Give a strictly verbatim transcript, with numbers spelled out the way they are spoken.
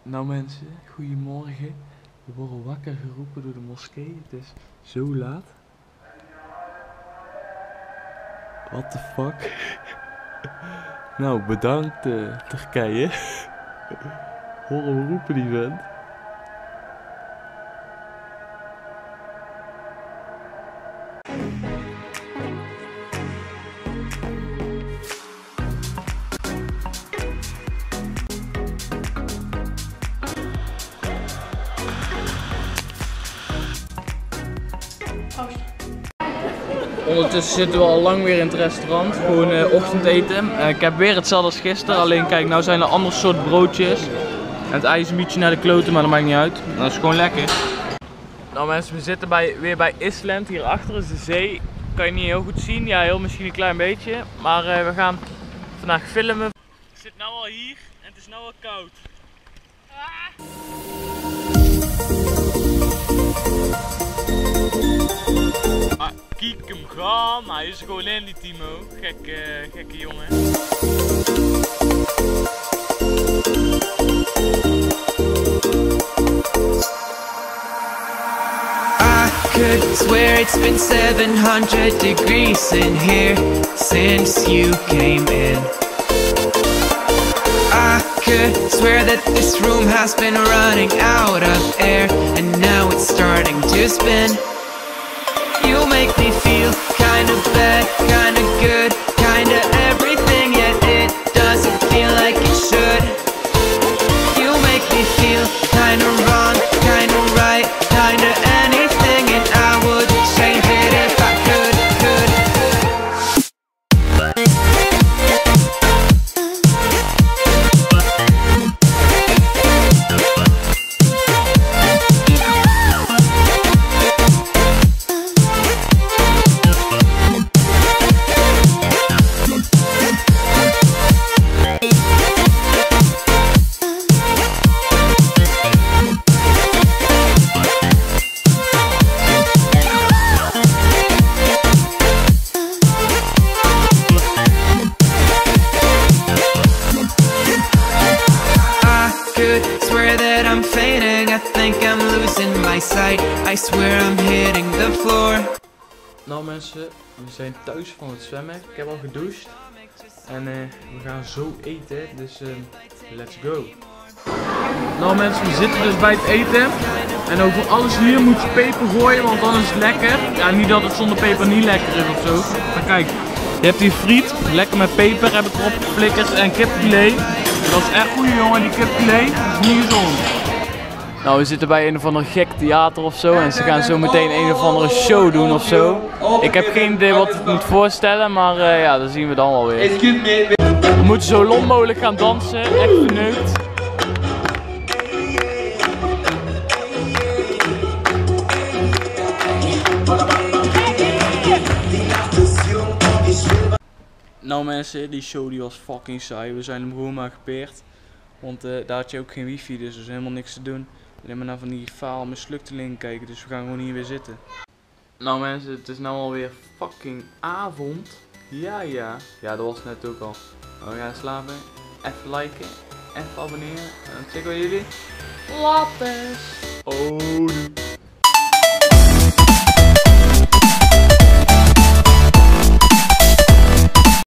Nou mensen, goedemorgen. We worden wakker geroepen door de moskee. Het is zo laat. What the fuck? Nou, bedankt uh, Turkije. Horen we roepen die vent. Ondertussen zitten we al lang weer in het restaurant, gewoon uh, ochtendeten. Uh, ik heb weer hetzelfde als gisteren, alleen kijk, nou zijn er ander soort broodjes. En het ei is een beetje naar de kloten, maar dat maakt niet uit. Dat is gewoon lekker. Nou mensen, we zitten bij, weer bij Island. Hierachter is de zee. Kan je niet heel goed zien, ja heel misschien een klein beetje. Maar uh, we gaan vandaag filmen. Ik zit nu al hier en het is nu al koud. Ah. Ah, kijk hem gaan, hij is er gewoon in die Timo, gekke, gekke jongen. I could swear it's been seven hundred degrees in here since you came in. I could swear that this room has been running out of air and now it's starting to spin. You make me feel kinda bad, kinda good, kinda everything, yet it doesn't feel like it should. You make me feel kinda wrong, kinda right, kinda anything, and I would change it if I could, could. Swear that I'm fainting, I think I'm losing my sight. I swear I'm hitting the floor. Nou mensen, we zijn thuis van het zwemmen. Ik heb al gedoucht. En uh, we gaan zo eten, dus uh, let's go. Nou mensen, we zitten dus bij het eten. En over alles hier moet je peper gooien, want dan is het lekker. Ja, niet dat het zonder peper niet lekker is of zo. Maar kijk, je hebt hier friet, lekker met peper heb ik erop geflikkerd en kipfilet. Dat is echt goed jongen, die kipfilet, dat is niet gezond. Nou, we zitten bij een of ander gek theater of zo en ze gaan zo meteen een of andere show doen of zo. Ik heb geen idee wat het moet voorstellen, maar uh, ja, dat zien we dan wel weer. We moeten zo lomp mogelijk gaan dansen, echt verneukt. Nou mensen, die show die was fucking saai. We zijn hem gewoon maar gepeerd. Want uh, daar had je ook geen wifi, dus er is helemaal niks te doen. Alleen maar naar van die faal misluktelingen kijken, dus we gaan gewoon hier weer zitten. Nou mensen, het is nou alweer fucking avond. Ja ja, ja dat was net ook al. We gaan slapen, even liken, even abonneren. En dan checken we jullie. Later. Oh, doei.